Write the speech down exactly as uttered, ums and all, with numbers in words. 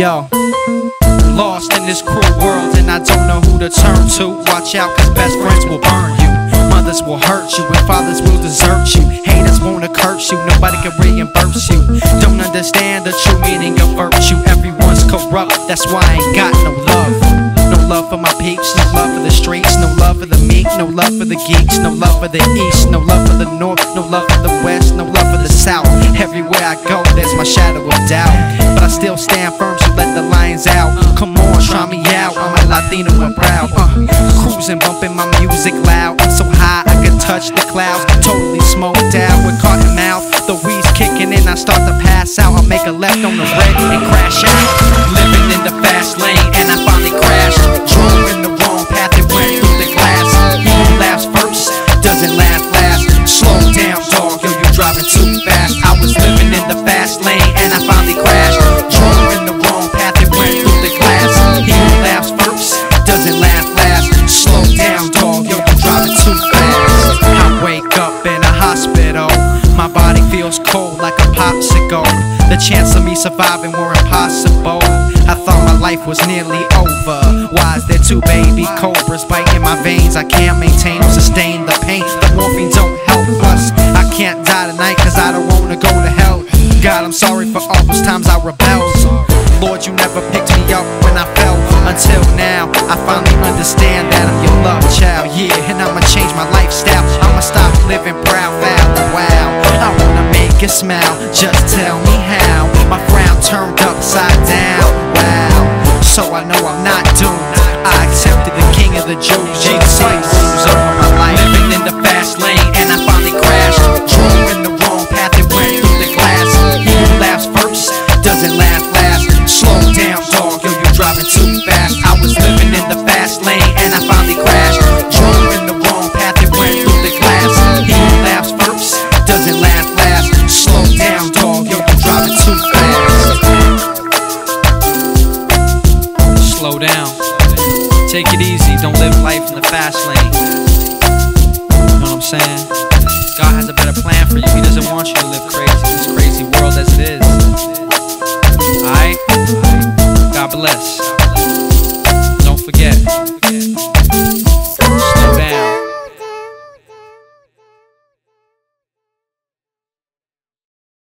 Yo, lost in this cruel world and I don't know who to turn to. Watch out, cause best friends will burn you, mothers will hurt you, and fathers will desert you. Haters wanna curse you, nobody can reimburse you. Don't understand the true meaning of virtue. Everyone's corrupt, that's why I ain't got no love. No love for my peeps, no love for the streets, no love for the meek, no love for the geeks, no love for the east, no love for the north, no love for the west, no love for the south. Everywhere I go, there's my shadow of doubt, but I still stand firm, so let the lions out. Come on, try me out, I'm a Latino and proud. uh, Cruising, bumping my music loud. I'm so high, I can touch the clouds. Totally smoked out with cotton mouth. The weed's kicking in, I start to pass out. I'll make a left on the red and crash out. Living in the fast lane, and I finally crashed. Drove in the wrong path, it went through the glass. Who laughs first doesn't laugh last. Slow down, dog, yo, you driving too fast. I was living in the fast lane, and I finally crashed. Drove in the wrong path, it went through the glass. He who laughs first doesn't laugh last. Slow down, dog, yo, you driving too fast. I wake up in a hospital, my body feels cold like a popsicle. The chance of me surviving were impossible. I thought my life was nearly over. Why is there two baby cobras biting my veins? I can't maintain or sustain the pain. The morphine don't help us. I can't die tonight cause I don't wanna go to hell. God, I'm sorry for all those times I rebelled. Lord, you never picked me up when I fell. Until now, I finally understand that I'm your love child. Yeah, and I'ma change my lifestyle. I'ma stop living proud, foul, wow. I wanna make you smile, just tell me how. My frown turned upside down, wow. So I know I'm not doomed. I accepted the king of the Jews. Jesus rules over my life. Living in the fast lane, and I finally crashed. Drove in the wrong path, it went through the glass. He who laughs first doesn't laugh last. Slow down, dog, yo, you driving too fast. I was living in the fast lane, and I finally crashed. Drove in the wrong path, it went through the glass. He who laughs first doesn't laugh last. Slow down, dog, yo, you driving too fast. Slow down, take it easy, don't live life in the fast lane. You know what I'm saying? God has a better plan for you, He doesn't want you to live crazy.